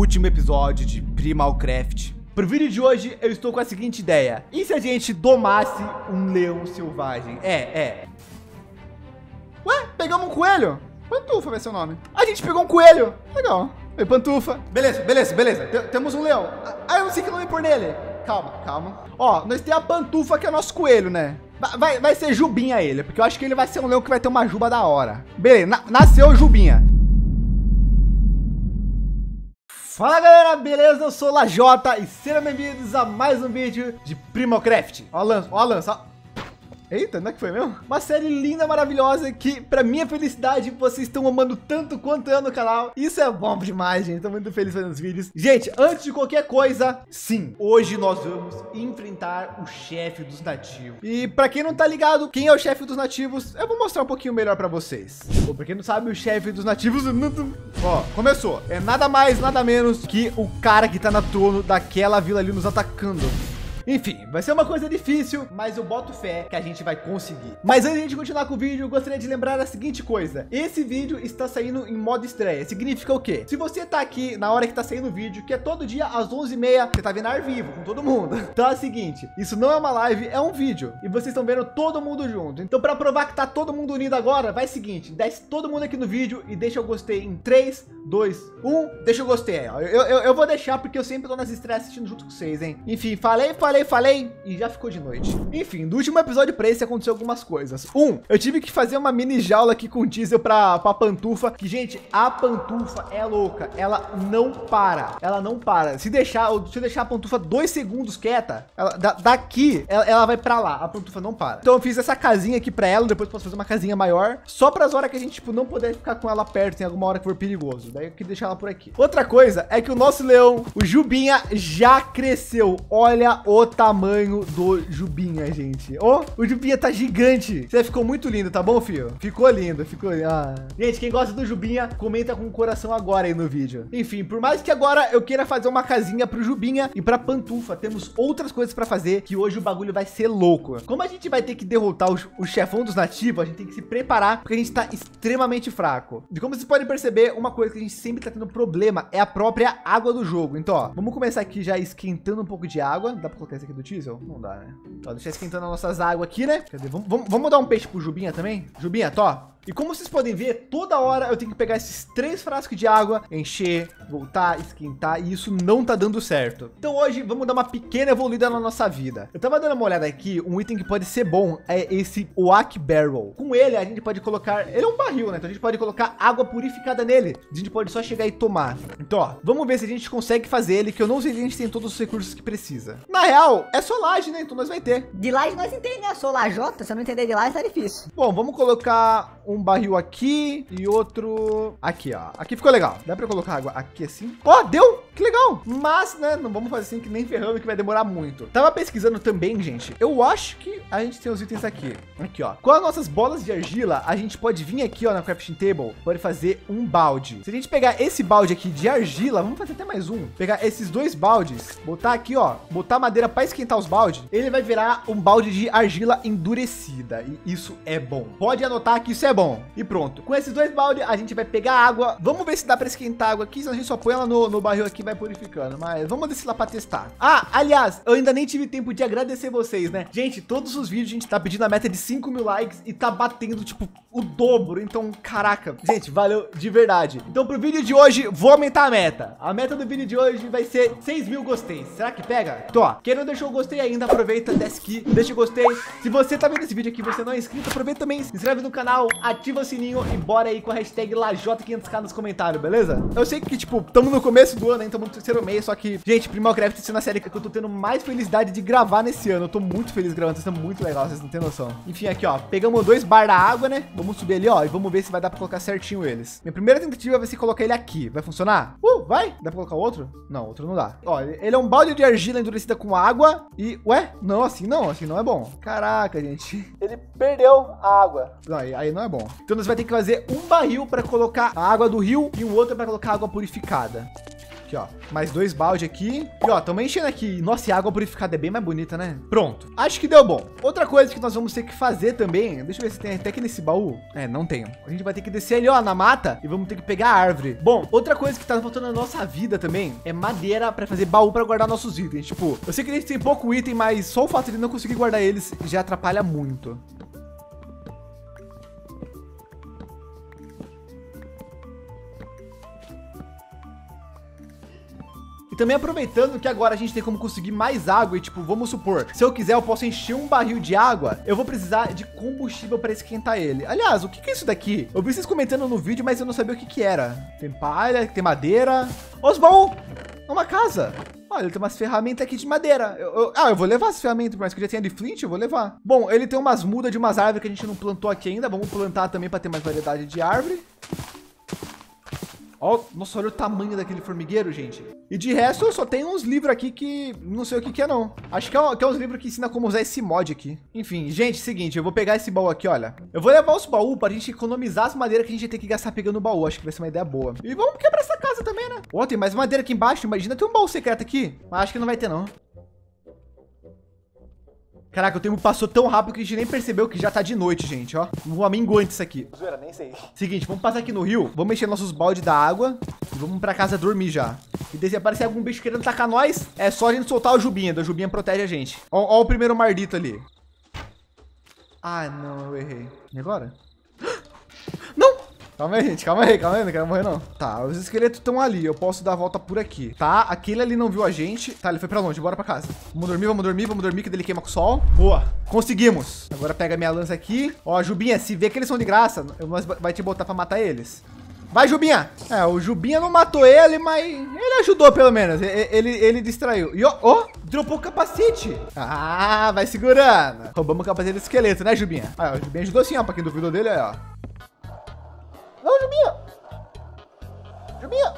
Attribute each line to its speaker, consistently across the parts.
Speaker 1: último episódio de Primal Craft. Pro vídeo de hoje, eu estou com a seguinte ideia. E se a gente domasse um leão selvagem? Ué, pegamos um coelho? Pantufa vai ser o nome. A gente pegou um coelho. Legal. Oi, Pantufa. Beleza. Temos um leão. Ah, eu não sei que nome pôr nele. Calma. Ó, nós temos a Pantufa, que é nosso coelho, né? Vai ser Jubinha ele, porque eu acho que ele vai ser um leão que vai ter uma juba da hora. Beleza, nasceu Jubinha. Fala galera, beleza? Eu sou o Lajota e sejam bem-vindos a mais um vídeo de Primal Craft. Ó a lança. Eita, não é que foi mesmo? Uma série linda, maravilhosa, que pra minha felicidade, vocês estão amando tanto quanto eu no canal. Isso é bom demais, gente. Tô muito feliz fazendo os vídeos. Gente, antes de qualquer coisa, sim, hoje nós vamos enfrentar o chefe dos nativos. E pra quem não tá ligado, quem é o chefe dos nativos, eu vou mostrar um pouquinho melhor pra vocês. Bom, pra quem não sabe, o chefe dos nativos... Ó, começou. É nada mais, nada menos que o cara que tá no trono daquela vila ali nos atacando. Enfim, vai ser uma coisa difícil, mas eu boto fé que a gente vai conseguir. Mas antes de a gente continuar com o vídeo, eu gostaria de lembrar a seguinte coisa. Esse vídeo está saindo em modo estreia. Significa o quê? Se você tá aqui na hora que tá saindo o vídeo, que é todo dia às 11h30, você tá vendo ao vivo com todo mundo. Então é o seguinte, isso não é uma live, é um vídeo. E vocês estão vendo todo mundo junto. Então pra provar que tá todo mundo unido agora, vai o seguinte, desce todo mundo aqui no vídeo e deixa eu gostei em 3, 2, 1. Deixa eu gostei. Eu vou deixar porque eu sempre tô nas estreias assistindo junto com vocês, hein? Enfim, falei e já ficou de noite. Enfim, do último episódio pra esse aconteceu algumas coisas. Eu tive que fazer uma mini jaula aqui com diesel pra Pantufa, que gente, a Pantufa é louca, ela não para. Se deixar a Pantufa 2 segundos quieta, daqui ela vai pra lá, a Pantufa não para. Então eu fiz essa casinha aqui pra ela, depois posso fazer uma casinha maior, só pras horas que a gente, tipo, não poder ficar com ela perto em alguma hora que for perigoso. Daí eu queria deixar ela por aqui. Outra coisa é que o nosso leão, o Jubinha, já cresceu. Olha o tamanho do Jubinha, gente. Ó, o Jubinha tá gigante. Você ficou muito lindo, tá bom, filho? Ficou lindo. Ah. Gente, quem gosta do Jubinha, comenta com o coração agora aí no vídeo. Enfim, por mais que agora eu queira fazer uma casinha pro Jubinha e pra Pantufa, temos outras coisas pra fazer, que hoje o bagulho vai ser louco. Como a gente vai ter que derrotar o chefão dos nativos, a gente tem que se preparar, porque a gente tá extremamente fraco. E como vocês podem perceber, uma coisa que a gente sempre tá tendo problema é a própria água do jogo. Então, ó, vamos começar aqui já esquentando um pouco de água. Dá pra colocar esse aqui do diesel? Não dá, né? Ó, deixa esquentando as nossas águas aqui, né? Cadê? Vamos dar um peixe pro Jubinha também? Jubinha, tó. E como vocês podem ver, toda hora eu tenho que pegar esses 3 frascos de água, encher, voltar, esquentar, e isso não tá dando certo. Então hoje vamos dar uma pequena evoluída na nossa vida. Eu tava dando uma olhada aqui, um item que pode ser bom é esse Oak Barrel. Com ele a gente pode colocar, ele é um barril, né? Então a gente pode colocar água purificada nele. A gente pode só chegar e tomar. Então, ó, vamos ver se a gente consegue fazer ele, que eu não sei se a gente tem todos os recursos que precisa. Na real, é só laje, né? Então nós vai ter.
Speaker 2: De laje nós entendemos, né? Eu sou Lajota, se eu não entender de laje tá difícil.
Speaker 1: Bom, vamos colocar um barril aqui e outro aqui, ó. Aqui ficou legal. Dá pra colocar água aqui assim? Ó, deu! Que legal! Mas, né, não vamos fazer assim que nem ferrando, que vai demorar muito. Tava pesquisando também, gente. Eu acho que a gente tem os itens aqui. Aqui, ó. Com as nossas bolas de argila, a gente pode vir aqui, ó, na crafting table, pode fazer um balde. Se a gente pegar esse balde aqui de argila, vamos fazer até mais um. Pegar esses 2 baldes, botar aqui, ó, botar madeira para esquentar os baldes, ele vai virar um balde de argila endurecida. E isso é bom. Pode anotar que isso é bom. E pronto. Com esses 2 baldes, a gente vai pegar água. Vamos ver se dá para esquentar água aqui. Senão a gente só põe ela no barril aqui e vai purificando. Mas vamos descer lá para testar. Ah, aliás, eu ainda nem tive tempo de agradecer vocês, né? Gente, todos os vídeos a gente tá pedindo a meta de 5 mil likes e tá batendo, tipo, o dobro. Então, caraca. Gente, valeu de verdade. Então, pro vídeo de hoje, vou aumentar a meta. A meta do vídeo de hoje vai ser 6 mil gosteis. Será que pega? Então, ó, quem não deixou o gostei ainda, aproveita, desce aqui, deixa o gostei. Se você tá vendo esse vídeo aqui e você não é inscrito, aproveita também, se inscreve no canal, ativa o sininho e bora aí com a hashtag Lajota500k nos comentários, beleza? Eu sei que, tipo, estamos no começo do ano, hein? Estamos no terceiro mês, só que, gente, Primal Craft tá sendo a série que eu tô tendo mais felicidade de gravar nesse ano. Eu tô muito feliz gravando, tá sendo muito legal, vocês não tem noção. Enfim, aqui, ó, pegamos 2 bar da água, né? Vamos subir ali, ó, e vamos ver se vai dar pra colocar certinho eles. Minha primeira tentativa vai ser colocar ele aqui. Vai funcionar? Vai? Dá pra colocar outro? Não, outro não dá. Ó, ele é um balde de argila endurecida com água e... Ué? Não, assim não é bom. Caraca, gente. Ele perdeu a água. Não, aí não é bom. Então nós vai ter que fazer um barril para colocar a água do rio e um outro para colocar água purificada. Aqui, ó. Mais 2 balde aqui. E, ó, estamos enchendo aqui. Nossa, e a água purificada é bem mais bonita, né? Pronto. Acho que deu bom. Outra coisa que nós vamos ter que fazer também. Deixa eu ver se tem até aqui nesse baú. É, não tenho. A gente vai ter que descer ali, ó, na mata. E vamos ter que pegar a árvore. Bom, outra coisa que tá faltando na nossa vida também é madeira para fazer baú para guardar nossos itens. Tipo, eu sei que a gente tem pouco item, mas só o fato de não conseguir guardar eles já atrapalha muito. E também aproveitando que agora a gente tem como conseguir mais água e tipo, vamos supor, se eu quiser eu posso encher um barril de água, eu vou precisar de combustível para esquentar ele. Aliás, o que é isso daqui? Eu vi vocês comentando no vídeo, mas eu não sabia o que era. Tem palha, tem madeira. Oswald, é uma casa. Olha, ele tem umas ferramentas aqui de madeira. Eu vou levar essas ferramentas, mas que eu já tenha de flint, eu vou levar. Bom, ele tem umas mudas de umas árvores que a gente não plantou aqui ainda. Vamos plantar também para ter mais variedade de árvore. Ó, nossa, olha o tamanho daquele formigueiro, gente. E de resto, eu só tenho uns livros aqui que não sei o que é, não. Acho que é uns livros que ensinam como usar esse mod aqui. Enfim, gente, seguinte, eu vou pegar esse baú aqui, olha. Eu vou levar os baús para a gente economizar as madeiras que a gente tem que gastar pegando o baú. Acho que vai ser uma ideia boa. E vamos quebrar essa casa também, né? Ó, tem mais madeira aqui embaixo. Imagina ter um baú secreto aqui. Mas acho que não vai ter, não. Caraca, o tempo passou tão rápido que a gente nem percebeu que já tá de noite, gente, ó. Um aminguante isso aqui. Zoeira, nem sei. Seguinte, vamos passar aqui no rio, vamos encher nossos baldes da água e vamos pra casa dormir já. E se aparecer algum bicho querendo atacar nós, é só a gente soltar o Jubinha. O Jubinha protege a gente. Ó o primeiro mardito ali. Ah, não, eu errei. E agora? Não! Calma aí, gente, calma aí, não quero morrer não. Tá, os esqueletos estão ali, eu posso dar a volta por aqui. Tá, aquele ali não viu a gente. Tá, ele foi pra longe, bora pra casa. Vamos dormir, que dele queima com o sol. Boa, conseguimos. Agora pega minha lança aqui. Ó, Jubinha, se vê que eles são de graça, vai te botar pra matar eles. Vai, Jubinha. É, o Jubinha não matou ele, mas ele ajudou pelo menos. Ele distraiu. E ó, dropou o capacete. Ah, vai segurando. Roubamos o capacete do esqueleto, né, Jubinha? Ah, o Jubinha ajudou sim, ó, pra quem duvidou dele, ó. Não, Jubinha! Jubinha!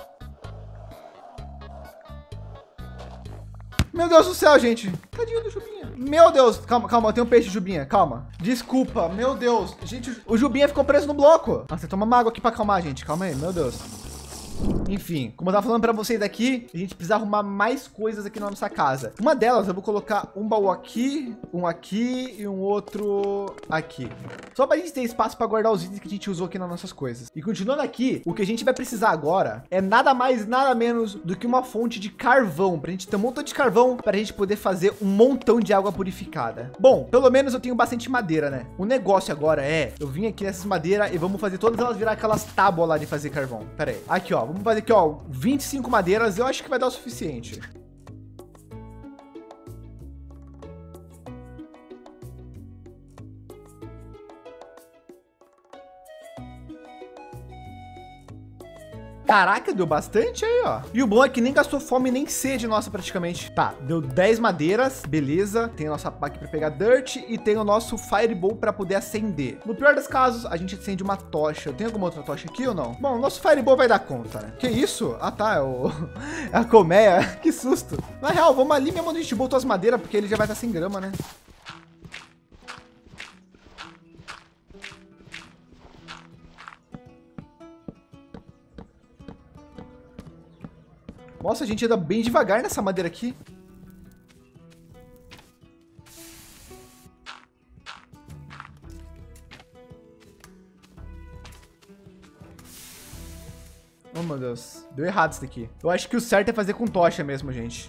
Speaker 1: Meu Deus do céu, gente. Tadinho do Jubinha. Meu Deus. Calma, calma. Tem um peixe, Jubinha. Calma. Desculpa. Meu Deus. Gente, o Jubinha ficou preso no bloco. Nossa, toma uma água aqui pra acalmar, gente. Calma aí. Meu Deus. Enfim, como eu tava falando pra vocês aqui, a gente precisa arrumar mais coisas aqui na nossa casa. Uma delas, eu vou colocar um baú aqui, um aqui e um outro aqui. Só pra gente ter espaço pra guardar os itens que a gente usou aqui nas nossas coisas. E continuando aqui, o que a gente vai precisar agora é nada mais, nada menos do que uma fonte de carvão. Pra gente ter um montão de carvão pra gente poder fazer um montão de água purificada. Bom, pelo menos eu tenho bastante madeira, né? O negócio agora é, eu vim aqui nessas madeiras e vamos fazer todas elas virar aquelas tábuas lá de fazer carvão. Pera aí. Aqui, ó. Vamos fazer aqui, ó, 25 madeiras. Eu acho que vai dar o suficiente. Caraca, deu bastante aí, ó. E o bom é que nem gastou fome nem sede nossa praticamente. Tá, deu 10 madeiras, beleza. Tem a nossa pá aqui pra pegar dirt e tem o nosso fireball pra poder acender. No pior dos casos, a gente acende uma tocha. Tem alguma outra tocha aqui ou não? Bom, o nosso fireball vai dar conta, né? Que isso? Ah, tá, é a colmeia. Que susto. Na real, vamos ali mesmo onde a gente botou as madeiras, porque ele já vai estar sem grama, né? Nossa, a gente anda bem devagar nessa madeira aqui. Oh, meu Deus. Deu errado isso daqui. Eu acho que o certo é fazer com tocha mesmo, gente.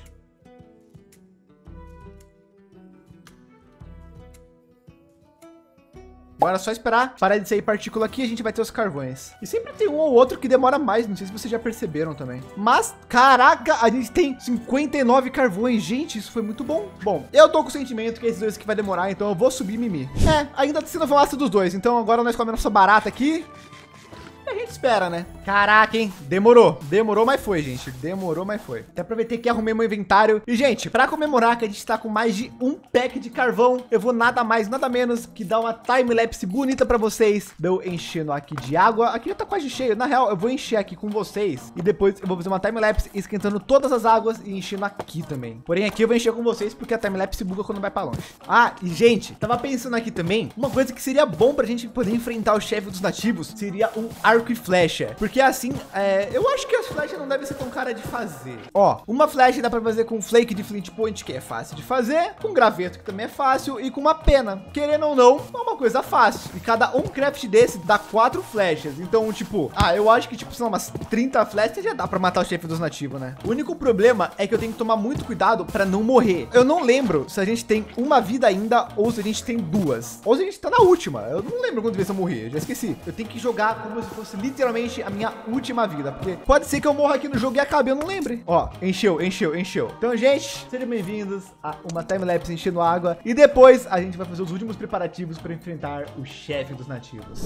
Speaker 1: Agora é só esperar parar de sair partícula aqui e a gente vai ter os carvões. E sempre tem um ou outro que demora mais, não sei se vocês já perceberam também. Mas, caraca, a gente tem 59 carvões. Gente, isso foi muito bom. Bom, eu tô com o sentimento que esses dois aqui vai demorar, então eu vou subir Mimi. É, ainda tá sendo fácil dos dois, então agora nós comemos nossa barata aqui. A gente espera, né? Caraca, hein? Demorou. Demorou, mas foi, gente. Demorou, mas foi. Até aproveitei que arrumei meu inventário. E, gente, pra comemorar que a gente tá com mais de um pack de carvão, eu vou nada mais, nada menos que dar uma time-lapse bonita pra vocês. Eu enchendo aqui de água. Aqui já tá quase cheio. Na real, eu vou encher aqui com vocês. E depois eu vou fazer uma time-lapse esquentando todas as águas e enchendo aqui também. Porém, aqui eu vou encher com vocês porque a time-lapse buga quando vai pra longe. Ah, e, gente, tava pensando aqui também. Uma coisa que seria bom pra gente poder enfrentar o chefe dos nativos seria um arco e flecha. Porque assim, eu acho que as flechas não devem ser tão cara de fazer. Ó, uma flecha dá pra fazer com flake de flint point, que é fácil de fazer, com graveto, que também é fácil, e com uma pena. Querendo ou não, é uma coisa fácil. E cada um craft desse dá 4 flechas. Então, tipo, eu acho que, tipo, sei lá, umas 30 flechas já dá pra matar o chefe dos nativos, né? O único problema é que eu tenho que tomar muito cuidado pra não morrer. Eu não lembro se a gente tem uma vida ainda ou se a gente tem 2. Ou se a gente tá na última. Eu não lembro quantas vezes eu morri, eu já esqueci. Eu tenho que jogar como se fosse literalmente a minha última vida, porque pode ser que eu morra aqui no jogo e acabe, eu não lembre. Ó, encheu. Então, gente, sejam bem-vindos a uma time-lapse enchendo água. E depois a gente vai fazer os últimos preparativos para enfrentar o chefe dos nativos.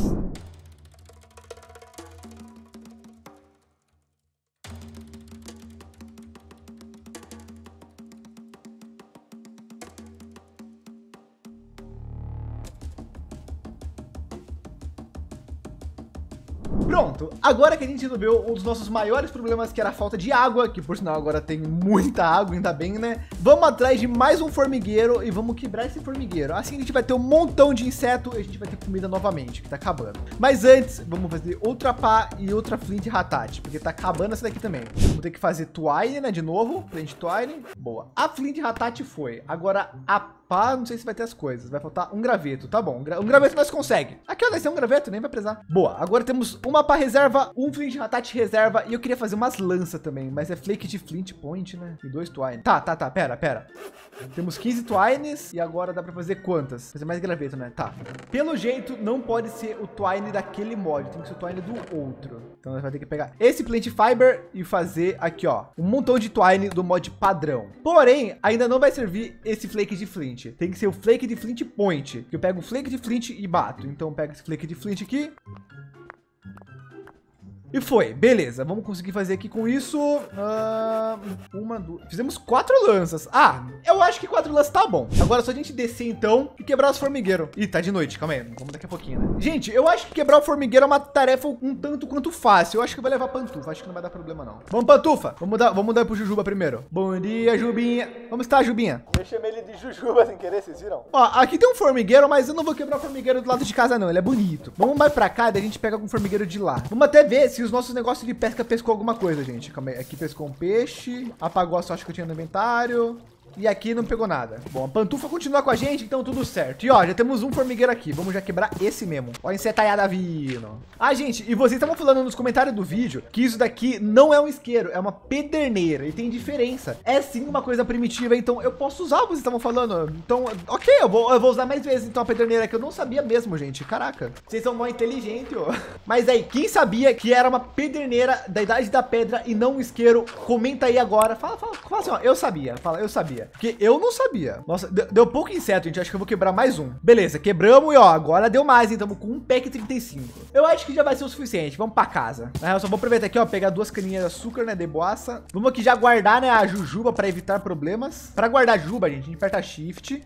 Speaker 1: Pronto, agora que a gente resolveu um dos nossos maiores problemas, que era a falta de água, que por sinal agora tem muita água, ainda bem, né? Vamos atrás de mais um formigueiro e vamos quebrar esse formigueiro. Assim a gente vai ter um montão de inseto e a gente vai ter comida novamente, que tá acabando. Mas antes, vamos fazer outra pá e outra flint ratate, porque tá acabando essa daqui também. Vou ter que fazer twine, né? De novo, flint twine. Boa. A flint ratate foi. Agora a pá, não sei se vai ter as coisas. Vai faltar um graveto, tá bom. Um graveto nós consegue. Aqui, ó, vai ser um graveto, nem vai precisar. Boa, agora temos uma pá reserva, um flint ratate reserva e eu queria fazer umas lanças também, mas é flake de flint point, né? E 2 twine. Tá, pera. Temos 15 twines e agora dá pra fazer quantas? Fazer mais graveto, né? Tá. Pelo jeito, não pode ser o twine daquele mod, tem que ser o twine do outro. Então nós vamos ter que pegar esse plant fiber e fazer aqui, ó, um montão de twine do mod padrão. Porém, ainda não vai servir esse flake de flint. Tem que ser o flake de flint point, que eu pego o flake de flint e bato. Então pega esse flake de flint aqui. E foi, beleza, vamos conseguir fazer aqui com isso, fizemos 4 lanças. Eu acho que 4 lanças tá bom. Agora é só a gente descer então e quebrar os formigueiros. Ih, tá de noite, calma aí, vamos daqui a pouquinho, né? Gente, eu acho que quebrar o formigueiro é uma tarefa um tanto quanto fácil. Eu acho que vai levar pantufa, acho que não vai dar problema não. Vamos, pantufa, vamos dar pro Jujuba primeiro. Bom dia, Jubinha. Como está, Jubinha? Eu chamei ele de Jujuba sem querer, vocês viram? Ó, aqui tem um formigueiro, mas eu não vou quebrar o formigueiro do lado de casa não, ele é bonito. Vamos mais pra cá, daí a gente pega algum formigueiro de lá. Vamos até ver se os nossos negócios de pesca pescou alguma coisa, gente. Calma aí. Aqui pescou um peixe. Apagou a sorte que eu tinha no inventário. E aqui não pegou nada. Bom, a pantufa continua com a gente, então tudo certo. E ó, já temos um formigueiro aqui. Vamos já quebrar esse mesmo. Ó, a insetaiada vindo. Gente, e vocês estavam falando nos comentários do vídeo que isso daqui não é um isqueiro, é uma pederneira. E tem diferença. É sim uma coisa primitiva, então eu posso usar o que vocês estavam falando. Então, ok, eu vou usar mais vezes então a pederneira, que eu não sabia mesmo, gente. Caraca, vocês são mó inteligentes, ó. Mas aí, quem sabia que era uma pederneira da Idade da Pedra e não um isqueiro, comenta aí agora. Fala assim, ó, eu sabia. Fala, eu sabia. Porque eu não sabia. Nossa, deu pouco inseto, gente. Acho que eu vou quebrar mais um. Beleza, quebramos e ó, agora deu mais, hein? Estamos com um pack 35. Eu acho que já vai ser o suficiente. Vamos pra casa. Eu só vou aproveitar aqui, ó, pegar 2 caninhas de açúcar, né, de boaça. Vamos aqui já guardar, né, a Jujuba para evitar problemas. Para guardar a Juba, gente, a gente aperta Shift.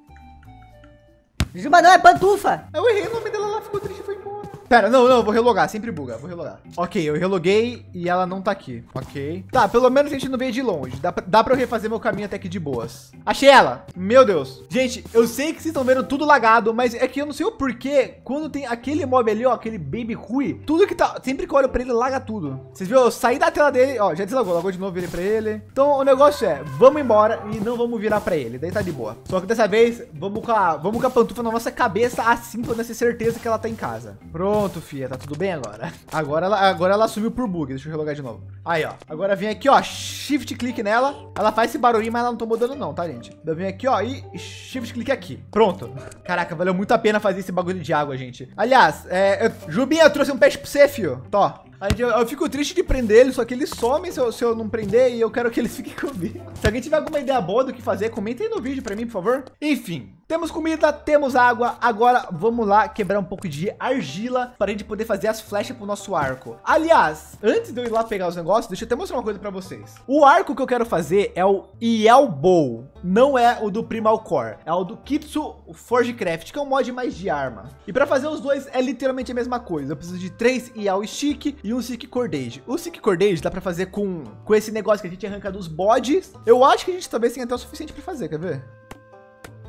Speaker 2: Jujuba não, é pantufa.
Speaker 1: Eu errei o nome dela, ela ficou triste e foi embora. Pera, não, vou relogar, sempre buga, vou relogar. Ok, eu reloguei e ela não tá aqui, ok. Tá, pelo menos a gente não veio de longe, dá pra eu refazer meu caminho até aqui de boas. Achei ela, meu Deus. Gente, eu sei que vocês estão vendo tudo lagado, mas é que eu não sei o porquê, quando tem aquele mob ali, ó, aquele Baby Rui, tudo que tá, sempre que eu olho pra ele, laga tudo. Vocês viram, eu saí da tela dele, ó, já deslagou, lagou de novo, virei pra ele. Então o negócio é, vamos embora e não vamos virar pra ele, daí tá de boa. Só que dessa vez, vamos com a pantufa na nossa cabeça, assim, pra ter certeza que ela tá em casa. Pronto, filha, tá tudo bem agora. Agora ela sumiu por bug. Deixa eu relogar de novo. Aí, ó. Agora vem aqui, ó. Shift clique nela. Ela faz esse barulhinho, mas ela não tomou dano não, tá, gente? Eu venho aqui, ó, e shift clique aqui. Pronto. Caraca, valeu muito a pena fazer esse bagulho de água, gente. Aliás, Jubinha, eu trouxe um peixe pra você, fio. Tó. Eu fico triste de prender ele, só que eles somem se eu não prender e eu quero que eles fiquem comigo. Se alguém tiver alguma ideia boa do que fazer, comenta aí no vídeo pra mim, por favor. Enfim, temos comida, temos água. Agora vamos lá quebrar um pouco de argila para a gente poder fazer as flechas pro nosso arco. Aliás, antes de eu ir lá pegar os negócios, deixa eu até mostrar uma coisa pra vocês. O arco que eu quero fazer é o Yell Bow. Não é o do Primal Core, é o do Kitsu Forgecraft, que é um mod mais de arma. E para fazer os dois é literalmente a mesma coisa. Eu preciso de 3 Yell Stick e um Sick Cordage. O Sick Cordage dá para fazer com esse negócio que a gente arranca dos bodes. Eu acho que a gente talvez tenha até o suficiente para fazer, quer ver?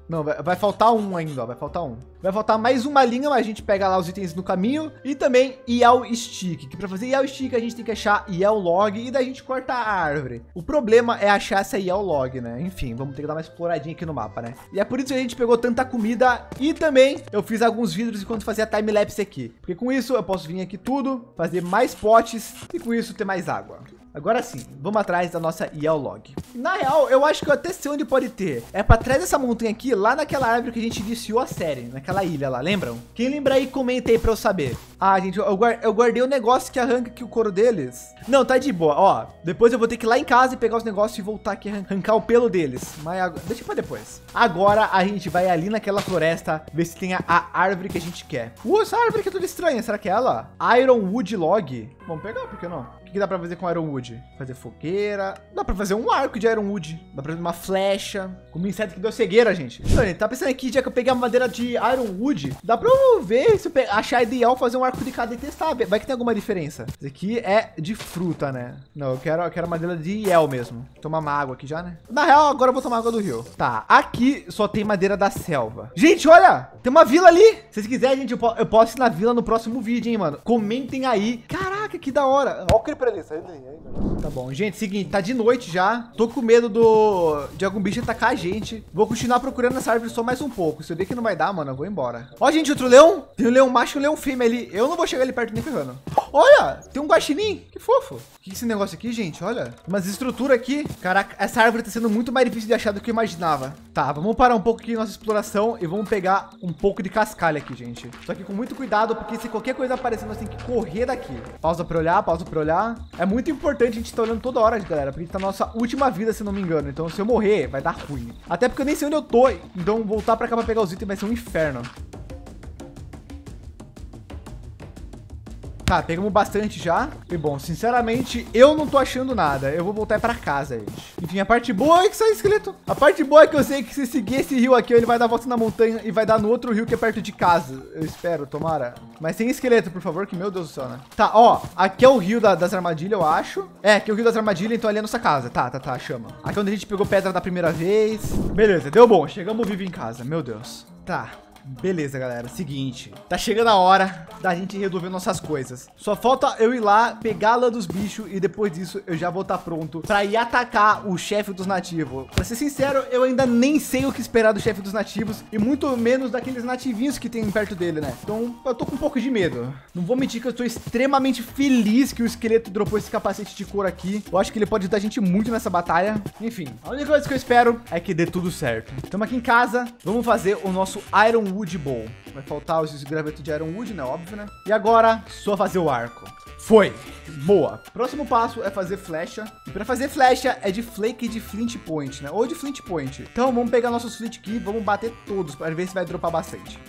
Speaker 1: Não, vai faltar um ainda, ó. Vai faltar um. Vai faltar mais uma linha, mas a gente pega lá os itens no caminho. E também Yell Stick, que para fazer Yell Stick a gente tem que achar Yell Log e daí a gente corta a árvore. O problema é achar essa Yell Log, né? Enfim, vamos ter que dar uma exploradinha aqui no mapa, né? E é por isso que a gente pegou tanta comida e também eu fiz alguns vidros enquanto fazia time-lapse aqui. Porque com isso eu posso vir aqui tudo, fazer mais potes e com isso ter mais água. Agora sim, vamos atrás da nossa Yell Log. Na real, eu acho que eu até sei onde pode ter. É para trás dessa montanha aqui, lá naquela árvore que a gente iniciou a série, naquela ilha lá, lembram? Quem lembra aí, comenta aí para eu saber. Ah, gente, eu guardei o negócio que arranca aqui o couro deles. Não, tá de boa, ó. Depois eu vou ter que ir lá em casa e pegar os negócios e voltar aqui arrancar o pelo deles. Mas deixa pra depois. Agora a gente vai ali naquela floresta ver se tem a árvore que a gente quer. Essa árvore aqui é toda estranha, será que é ela? Ironwood Log. Vamos pegar, por que não? O que dá pra fazer com Ironwood? Fazer fogueira. Dá pra fazer um arco de Ironwood. Dá pra fazer uma flecha. Com um inseto que deu cegueira, gente. Então, gente, tá pensando aqui, já que eu peguei a madeira de Ironwood, dá pra eu ver se eu achar ideal fazer um arco de cada e testar. Vai que tem alguma diferença. Esse aqui é de fruta, né? Não, eu quero madeira de Yell mesmo. Tomar uma água aqui já, né? Na real, agora eu vou tomar água do rio. Tá, aqui só tem madeira da selva. Gente, olha! Tem uma vila ali. Se vocês quiserem, gente, eu posso ir na vila no próximo vídeo, hein, mano? Comentem aí. Caraca, que da hora. Olha o creeper ali, sai daí. Tá bom, gente, seguinte, tá de noite já. Tô com medo de algum bicho atacar a gente. Vou continuar procurando essa árvore só mais um pouco. Se eu ver que não vai dar, mano, eu vou embora. Ó, gente, outro leão. Tem um leão macho e um leão fêmea ali. Eu não vou chegar ali perto nem ferrando. Olha, tem um guaxinim. Que fofo. O que é esse negócio aqui, gente? Olha, umas estruturas aqui. Caraca, essa árvore tá sendo muito mais difícil de achar do que eu imaginava. Tá, vamos parar um pouco aqui nossa exploração e vamos pegar um pouco de cascalho aqui, gente. Só que com muito cuidado, porque se qualquer coisa aparecer, nós temos que correr daqui. Pausa pra olhar, pausa pra olhar. É muito importante a gente estar olhando toda hora, galera, porque a gente tá na nossa última vida, se não me engano. Então, se eu morrer, vai dar ruim. Até porque eu nem sei onde eu tô. Então, voltar pra cá pra pegar os itens vai ser um inferno. Tá, pegamos bastante já. E bom, sinceramente, eu não tô achando nada. Eu vou voltar pra casa, gente. Enfim, a parte boa é que sai esqueleto. A parte boa é que eu sei que se seguir esse rio aqui, ele vai dar volta na montanha e vai dar no outro rio que é perto de casa. Eu espero, tomara. Mas sem esqueleto, por favor, que meu Deus do céu, né? Tá, ó, aqui é o rio das armadilhas, eu acho. É, aqui é o rio das armadilhas, então ali é a nossa casa. Tá, chama. Aqui é onde a gente pegou pedra da primeira vez. Beleza, deu bom. Chegamos vivo em casa, meu Deus. Tá. Beleza, galera, seguinte, tá chegando a hora da gente resolver nossas coisas. Só falta eu ir lá, pegar a lã dos bichos e depois disso eu já vou estar pronto pra ir atacar o chefe dos nativos. Pra ser sincero, eu ainda nem sei o que esperar do chefe dos nativos e muito menos daqueles nativinhos que tem perto dele, né? Então eu tô com um pouco de medo. Não vou mentir que eu tô extremamente feliz que o esqueleto dropou esse capacete de couro aqui. Eu acho que ele pode ajudar a gente muito nessa batalha. Enfim, a única coisa que eu espero é que dê tudo certo. Estamos aqui em casa, vamos fazer o nosso Ironwood Bowl. Vai faltar os gravetos de Ironwood, né? Óbvio, né? E agora, só fazer o arco. Foi! Boa! Próximo passo é fazer flecha. E para fazer flecha é de flake e de flint point, né? Ou de flint point. Então vamos pegar nossos flint aqui e vamos bater todos para ver se vai dropar bastante.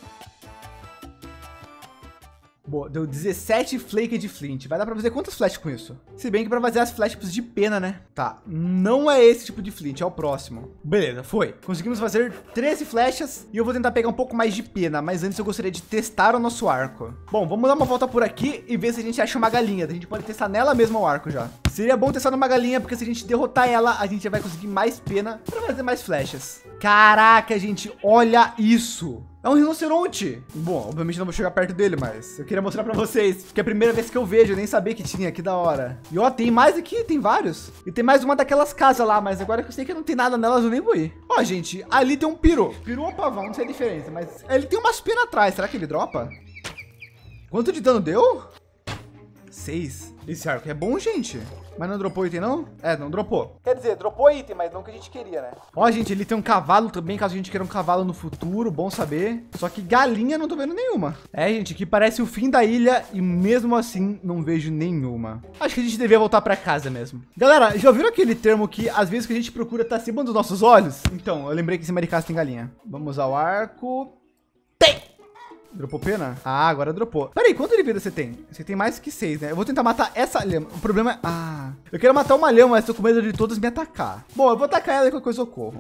Speaker 1: Boa, deu 17 flake de flint. Vai dar pra fazer quantas flechas com isso? Se bem que pra fazer as flechas precisa de pena, né? Tá, não é esse tipo de flint, é o próximo. Beleza, foi. Conseguimos fazer 13 flechas e eu vou tentar pegar um pouco mais de pena. Mas antes eu gostaria de testar o nosso arco. Bom, vamos dar uma volta por aqui e ver se a gente acha uma galinha. A gente pode testar nela mesmo o arco já. Seria bom testar numa galinha, porque se a gente derrotar ela, a gente já vai conseguir mais pena pra fazer mais flechas. Caraca, gente, olha isso! É um rinoceronte. Bom, obviamente não vou chegar perto dele, mas eu queria mostrar pra vocês, porque é a primeira vez que eu vejo, eu nem sabia que tinha, que da hora. E ó, tem mais aqui, tem vários. E tem mais uma daquelas casas lá, mas agora que eu sei que não tem nada nelas, eu nem vou ir. Ó, gente, ali tem um peru. Peru ou pavão, não sei a diferença, mas ele tem umas penas atrás. Será que ele dropa? Quanto de dano deu? 6. Esse arco é bom, gente. Mas não dropou item, não? É, não dropou. Quer dizer, dropou item, mas não que a gente queria, né? Ó, gente, ele tem um cavalo também, caso a gente queira um cavalo no futuro. Bom saber. Só que galinha não tô vendo nenhuma. É, gente, aqui parece o fim da ilha e mesmo assim não vejo nenhuma. Acho que a gente devia voltar pra casa mesmo. Galera, já ouviram aquele termo que às vezes que a gente procura tá acima dos nossos olhos? Então, eu lembrei que em cima de casa tem galinha. Vamos usar o arco. Tem! Dropou pena? Ah, agora dropou. Peraí, quanto de vida você tem? Você tem mais que 6, né? Eu vou tentar matar essa lhama. O problema é... Ah, eu quero matar uma lhama, mas tô com medo de todas me atacar. Bom, eu vou atacar ela e qualquer coisa eu corro.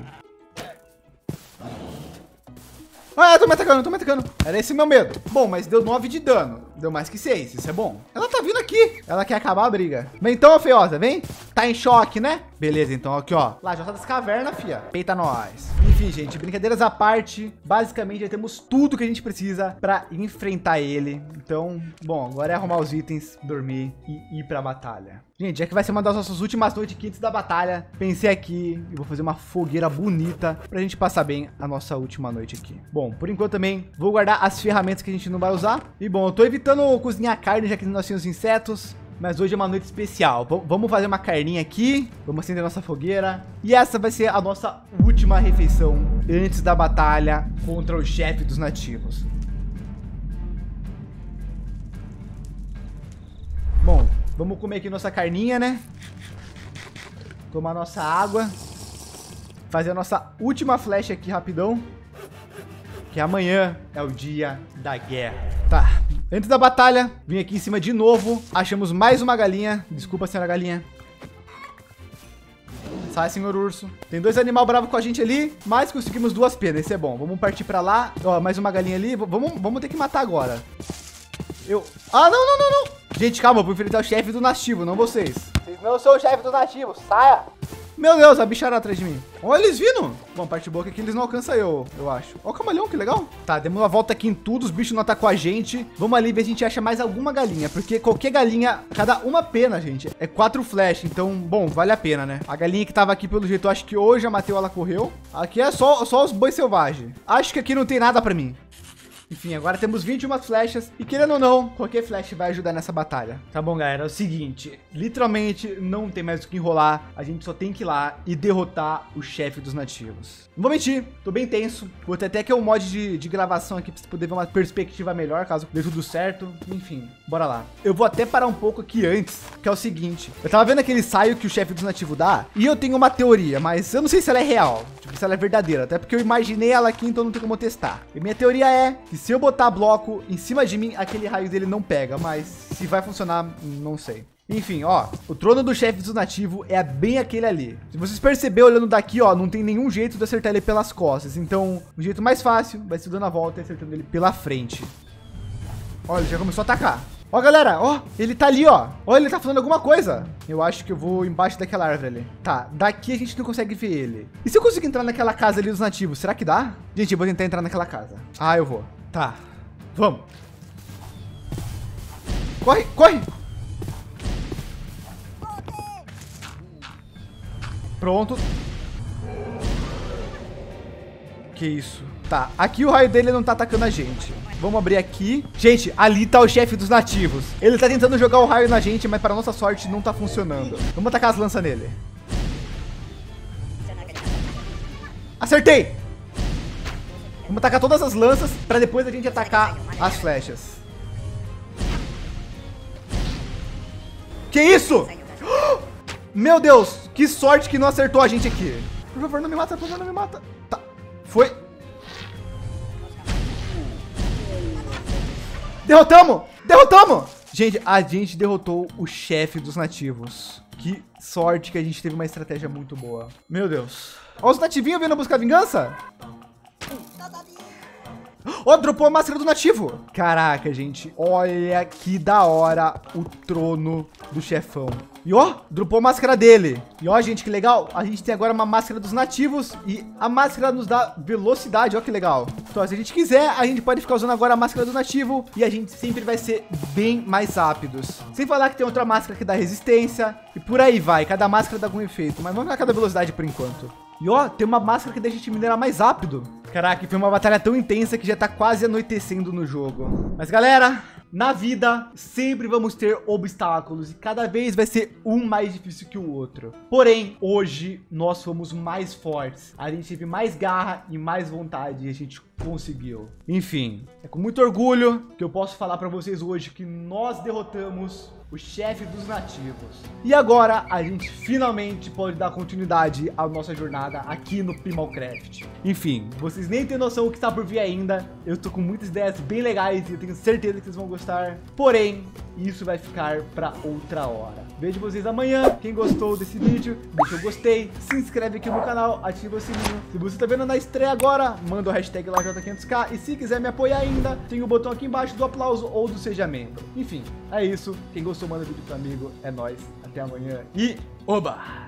Speaker 1: Ah, tô me atacando. Era esse meu medo. Bom, mas deu 9 de dano. Deu mais que 6, isso é bom. Ela tá vindo aqui. Ela quer acabar a briga. Vem então, feiosa, vem. Tá em choque, né? Beleza, então aqui, ó. Lajota das cavernas, fia. Peita nós. Enfim, gente, brincadeiras à parte. Basicamente, já temos tudo que a gente precisa pra enfrentar ele. Então, bom, agora é arrumar os itens, dormir e ir pra batalha. Gente, já que vai ser uma das nossas últimas noites quentes da batalha, pensei aqui e vou fazer uma fogueira bonita pra gente passar bem a nossa última noite aqui. Bom, por enquanto também vou guardar as ferramentas que a gente não vai usar. E bom, eu tô evitando cozinhar carne, já que nós temos insetos. Mas hoje é uma noite especial. Vamos fazer uma carninha aqui. Vamos acender nossa fogueira. E essa vai ser a nossa última refeição antes da batalha contra o chefe dos nativos. Bom, vamos comer aqui nossa carninha, né? Tomar nossa água. Fazer a nossa última flecha aqui rapidão. Que amanhã é o dia da guerra. Tá. Antes da batalha, vim aqui em cima de novo. Achamos mais uma galinha. Desculpa, senhora galinha. Sai, senhor urso. Tem 2 animais bravos com a gente ali, mas conseguimos 2 penas. Isso é bom. Vamos partir pra lá. Ó, mais uma galinha ali. Vamos ter que matar agora. Ah, não. Gente, calma. Eu vou enfrentar o chefe do nativo, não vocês. Vocês não são o chefe do nativo. Saia. Meu Deus, a bichara atrás de mim. Olha eles vindo. Bom, parte boa é que eles não alcançam eu acho. Ó o camaleão, que legal. Tá, demos uma volta aqui em tudo. Os bichos não atacam a gente. Vamos ali ver se a gente acha mais alguma galinha. Porque qualquer galinha, cada uma pena, gente, é 4 flash. Então, bom, vale a pena, né? A galinha que tava aqui, pelo jeito, eu acho que hoje já matei, ela correu. Aqui é só os bois selvagens. Acho que aqui não tem nada pra mim. Enfim, agora temos 21 flechas e querendo ou não, qualquer flecha vai ajudar nessa batalha. Tá bom, galera, é o seguinte, literalmente não tem mais o que enrolar, a gente só tem que ir lá e derrotar o chefe dos nativos. Não vou mentir, tô bem tenso, vou ter até que um mod de gravação aqui pra você poder ver uma perspectiva melhor, caso dê tudo certo. Enfim, bora lá. Eu vou até parar um pouco aqui antes, que é o seguinte, eu tava vendo aquele ensaio que o chefe dos nativos dá, e eu tenho uma teoria, mas eu não sei se ela é real, tipo, se ela é verdadeira, até porque eu imaginei ela aqui, então não tem como testar. E minha teoria é que se eu botar bloco em cima de mim, aquele raio dele não pega, mas se vai funcionar, não sei. Enfim, ó, o trono do chefe dos nativos é bem aquele ali. Se vocês perceberem olhando daqui, ó, não tem nenhum jeito de acertar ele pelas costas. Então, o jeito mais fácil vai ser dando a volta e acertando ele pela frente. Olha, ele já começou a atacar. Ó, galera, ó, ele tá ali, ó. Ó, ele tá falando alguma coisa. Eu acho que eu vou embaixo daquela árvore ali. Tá, daqui a gente não consegue ver ele. E se eu conseguir entrar naquela casa ali dos nativos, será que dá? Gente, eu vou tentar entrar naquela casa. Ah, eu vou. Tá, vamos. Corre, corre. Pronto. Que isso? Tá, aqui o raio dele não tá atacando a gente. Vamos abrir aqui. Gente, ali tá o chefe dos nativos. Ele tá tentando jogar o raio na gente, mas para nossa sorte não tá funcionando. Vamos atacar as lanças nele. Acertei! Vamos atacar todas as lanças para depois a gente atacar as flechas. Que isso? Meu Deus, que sorte que não acertou a gente aqui. Por favor, não me mata, por favor, não me mata. Tá, foi. Derrotamos! Derrotamos! Gente, a gente derrotou o chefe dos nativos. Que sorte que a gente teve uma estratégia muito boa. Meu Deus. Olha os nativinhos vindo buscar vingança. Ó, dropou a máscara do nativo. Caraca, gente. Olha que da hora o trono do chefão. E ó, dropou a máscara dele. E ó, gente, que legal. A gente tem agora uma máscara dos nativos. E a máscara nos dá velocidade. Ó, que legal. Então, se a gente quiser, a gente pode ficar usando agora a máscara do nativo. E a gente sempre vai ser bem mais rápidos. Sem falar que tem outra máscara que dá resistência. E por aí vai. Cada máscara dá algum efeito. Mas vamos na cada velocidade por enquanto. E ó, tem uma máscara que deixa a gente minerar mais rápido. Caraca, foi uma batalha tão intensa que já tá quase anoitecendo no jogo. Mas galera, na vida sempre vamos ter obstáculos e cada vez vai ser um mais difícil que o outro. Porém, hoje nós fomos mais fortes. A gente teve mais garra e mais vontade e a gente conseguiu. Enfim, é com muito orgulho que eu posso falar pra vocês hoje que nós derrotamos o o chefe dos nativos. E agora a gente finalmente pode dar continuidade à nossa jornada aqui no Primalcraft. Enfim, vocês nem têm noção o que está por vir ainda. Eu tô com muitas ideias bem legais e eu tenho certeza que vocês vão gostar. Porém, isso vai ficar para outra hora. Vejo vocês amanhã. Quem gostou desse vídeo, deixa o gostei, se inscreve aqui no canal, ativa o sininho. Se você tá vendo na estreia agora, manda o hashtag LaJota500k. E se quiser me apoiar ainda, tem o botão aqui embaixo do aplauso ou do seja membro. Enfim, é isso. Quem gostou, manda vídeo pro amigo. É nóis. Até amanhã e oba!